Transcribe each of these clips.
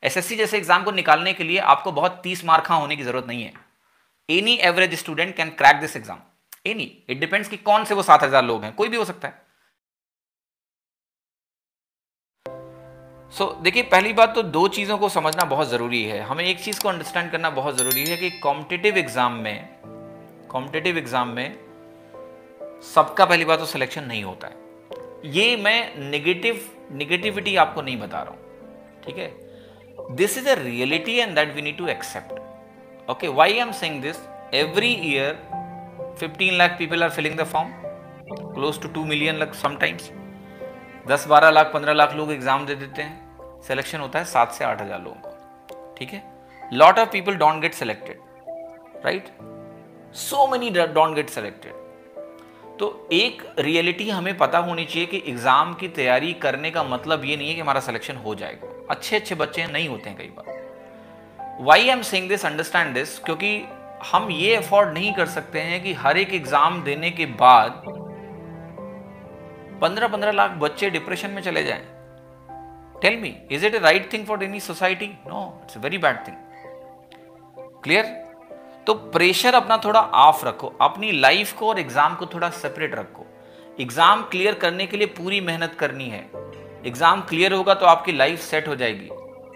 SSC जैसे exam को निकालने के लिए आपको बहुत 30 मार्क होने की जरूरत नहीं है। Any average student can crack this exam. Any, it depends कि कौन से वो 7,000 लोग हैं, कोई भी हो सकता है। देखिए, पहली बात तो दो चीज़ों को समझना बहुत ज़रूरी है। हमें एक चीज़ को अंडरस्टैंड करना बहुत ज़रूरी है कि कॉम्पिटिटिव एग्जाम में सबका पहली बात तो सिलेक्शन नहीं होता है। ये मैं नेगेटिविटी आपको नहीं बता रहा हूं, ठीक है। This is a reality and that we need to accept. Okay, why I am saying this? Every year 15 lakh people are filling the form, close to 2 million lakh sometimes. 10-12 lakh 15 lakh लोग एग्जाम दे देते हैं, सिलेक्शन होता है 7 से 8,000 लोगों का, ठीक है। Lot of people don't get selected, right? So many don't get selected. तो एक रियलिटी हमें पता होनी चाहिए कि एग्जाम की तैयारी करने का मतलब ये नहीं है कि हमारा सिलेक्शन हो जाएगा। अच्छे बच्चे नहीं होते हैं कई बार। Why I am saying this, understand this, क्योंकि हम ये अफोर्ड नहीं कर सकते हैं कि हर एक एग्जाम देने के बाद 15-15 लाख बच्चे डिप्रेशन में चले जाएं। Tell me, is it a right thing for any society? No, it's a very bad thing. Clear? तो प्रेशर अपना थोड़ा ऑफ रखो, अपनी लाइफ को और एग्जाम को थोड़ा सेपरेट रखो। एग्जाम क्लियर करने के लिए पूरी मेहनत करनी है। एग्जाम क्लियर होगा तो आपकी लाइफ सेट हो जाएगी।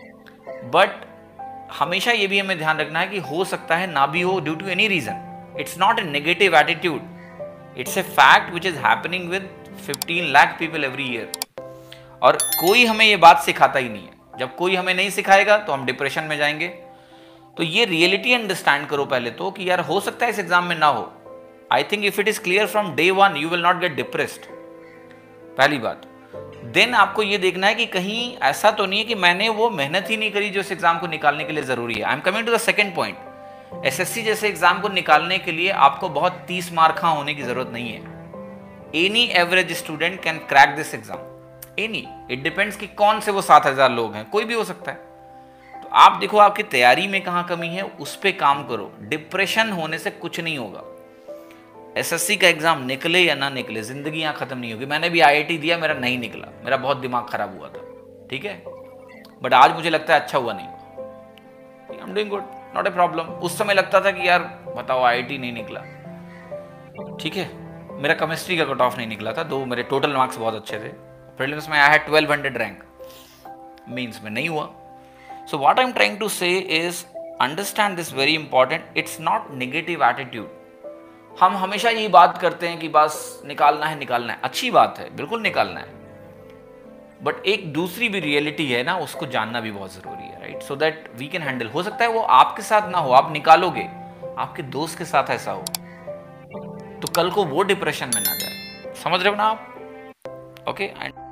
बट हमेशा ये भी हमें ध्यान रखना है कि हो सकता है ना भी हो, due to any reason. It's not a negative attitude, it's a fact which is happening with 15 lakh people every year. और कोई हमें ये बात सिखाता ही नहीं है। जब कोई हमें नहीं सिखाएगा तो हम डिप्रेशन में जाएंगे। तो ये रियलिटी अंडरस्टैंड करो पहले तो, कि यार हो सकता है इस एग्जाम में ना हो। I think if it is clear from day one, you will not get depressed, पहली बात। देन आपको ये देखना है कि कहीं ऐसा तो नहीं है कि मैंने वो मेहनत ही नहीं करी जो इस एग्जाम को निकालने के लिए जरूरी है। I am coming to the second point. SSC जैसे एग्जाम को निकालने के लिए आपको बहुत 30 मार्क होने की जरूरत नहीं है। Any average student can crack this exam. Any, it depends कि कौन से वो 7,000 लोग हैं, कोई भी हो सकता है। तो आप देखो आपकी तैयारी में कहां कमी है, उस पे काम करो। डिप्रेशन होने से कुछ नहीं होगा। एसएससी का एग्जाम निकले या ना निकले, जिंदगी यहां खत्म नहीं होगी। मैंने भी आईआईटी दिया, मेरा नहीं निकला, मेरा बहुत दिमाग खराब हुआ था, ठीक है। बट आज मुझे लगता है अच्छा हुआ नहीं हुआ। I am doing good, not a problem. उस समय लगता था कि यार बताओ आईआईटी नहीं निकला, ठीक है। मेरा केमिस्ट्री का कट ऑफ नहीं निकला था, दो मेरे टोटल मार्क्स बहुत अच्छे थे। प्रीलिम्स में आई हैड 1200 रैंक, मेंस में नहीं हुआ। So what I am trying to say is understand this very important. It's not negative attitude. हम हमेशा यही बात करते हैं कि बस निकालना है, अच्छी बात है, बिल्कुल निकालना है। बट एक दूसरी भी रियलिटी है ना, उसको जानना भी बहुत जरूरी है, right? So that we can handle. हो सकता है वो आपके साथ ना हो, आप निकालोगे, आपके दोस्त के साथ ऐसा हो, तो कल को वो डिप्रेशन में ना जाए। समझ रहे हो ना आप? ओके।